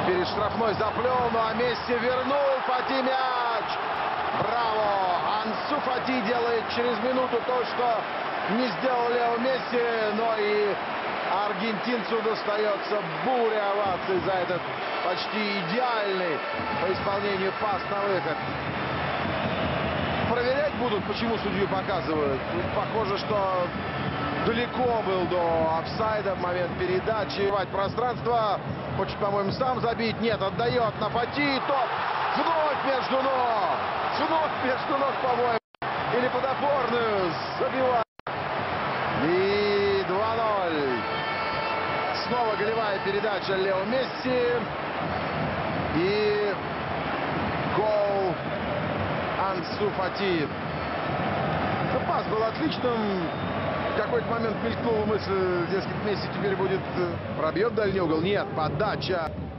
Перед штрафной заплел, ну а Месси вернул Фати мяч. Браво! Ансу Фати делает через минуту то, что не сделал Лео Месси, но и аргентинцу достается буря оваций за этот почти идеальный по исполнению пас на выход. Проверять будут, почему судью показывают. Похоже, что далеко был до офсайда в момент передачи. Пространство. Хочет, по-моему, сам забить. Нет, отдает на Фати. Топ. Вновь между ног. Вновь между ног, по-моему. Или под опорную. Забивает. И 2-0. Снова голевая передача Лео Месси. И гол Ансу Фати. Пас был отличным. В какой-то момент мелькнула мысль, дескать, Месси теперь будет пробьет дальний угол. Нет, подача.